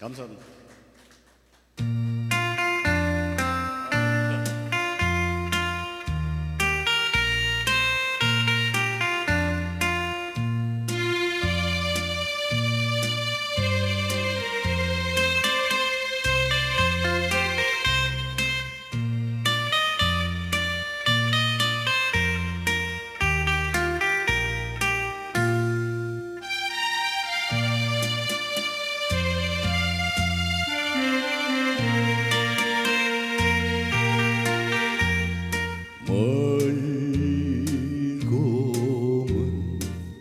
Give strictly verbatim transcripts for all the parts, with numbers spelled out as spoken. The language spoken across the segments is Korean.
감사합니다. 멀고 먼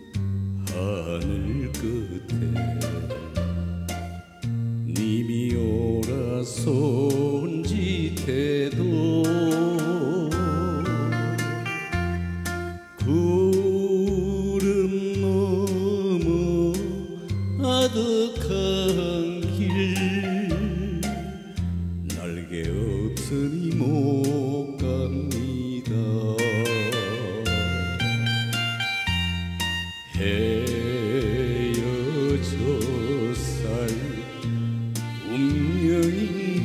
하늘 끝에 님이 오라 손짓해도 구름 넘어 아득한 길 날개 없으니 못 갑니다. 헤어져 살 운명인가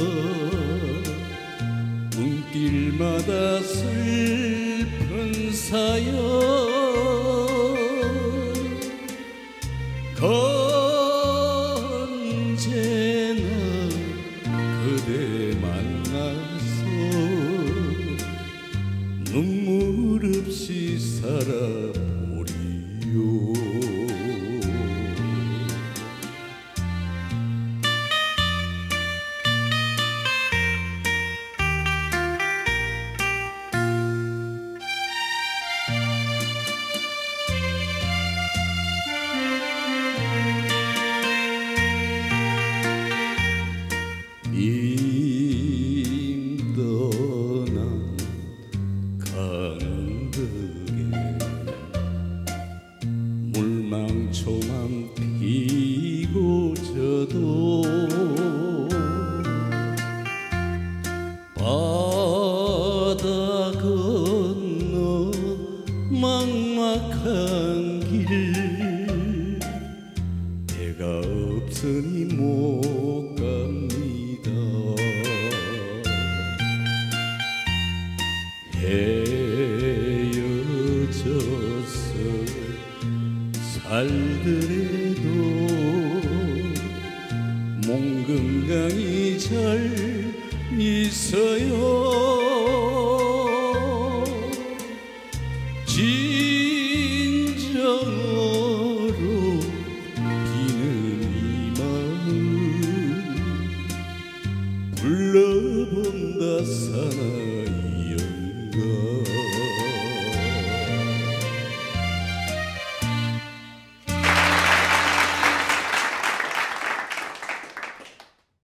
눈길마다 슬픈 사연 언제나 그대 만나서 눈물 없이 살아보리요. 님 떠난 강덕에 물망초만 피고 져도 바다 건너 막막한 길 배가 없으니 못 갑니다. 헤어져서 살더라도 몸 건강히 잘 있어요. 진정으로 비는 이 마음 불러본다 사나이인가.